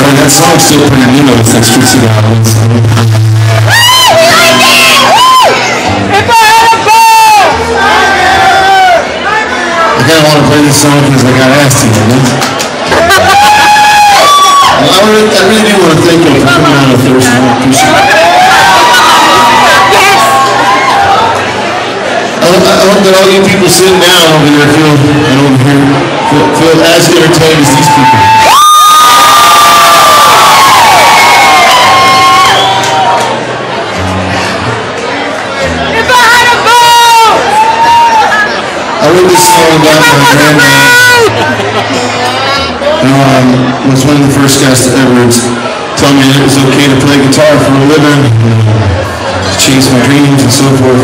that song's still pretty new. It's like Trixie Down. I kind of want to play this song because I got asked to, I really do want to thank you for coming out of Thursday. I appreciate it. I hope that all you people sitting down over there feel as entertained as these people. I wrote this song about my granddad. Was one of the first guys to ever tell me it was okay to play guitar for a living, to chase my dreams and so forth.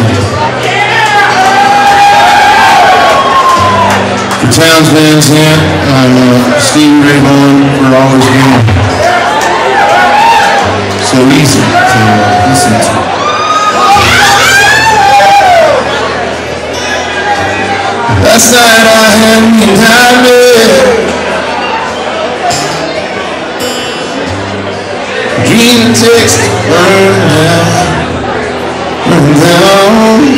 For Towns Van Zandt, Stevie Ray Vaughan, for always being so easy to listen to. Last night I had me nightmare, dream takes burn down.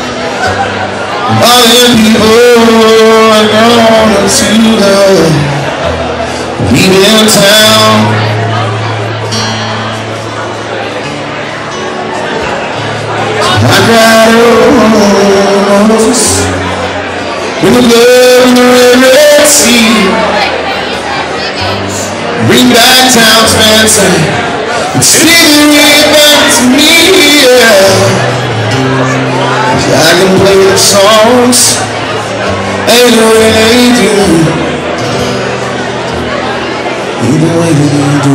All the people are gone to the leaving town. I cried roses in the love in the Red Sea. Bring back Towns Van Zandt and sing it back to me, yeah. I can play the songs any way they do, either way they do.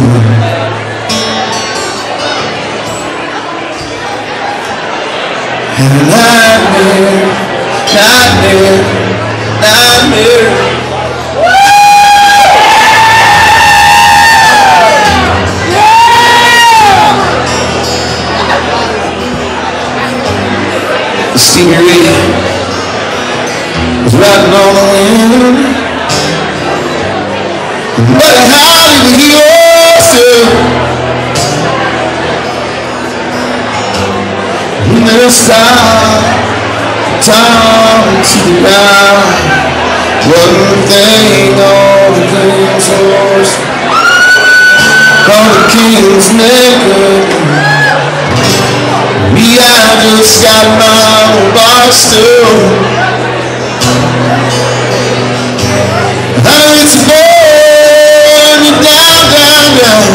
And a nightmare, nightmare, nightmare. Stevie Ray was riding on the wind, but how did he also never stop time to the ground? One thing all the king's horse, all the king's maker. Me, I just got my own bar stool. It's burning down.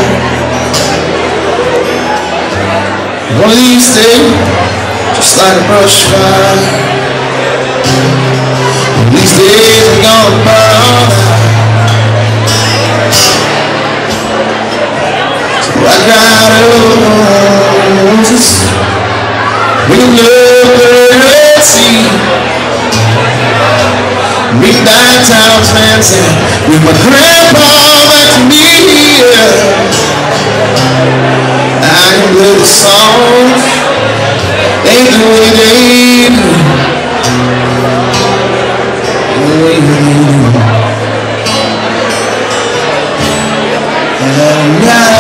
One of these days, just like a brush fire, these days are gonna burn. So I got roses in the Red Sea. Bring back Towns Van Zandt with my grandpa back to me, yeah. I can play the songs ain't the way they do, the way they do. And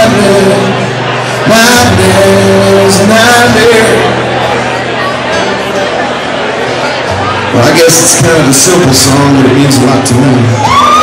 nightmare. Well, I guess it's kind of a simple song, but it means a lot to me.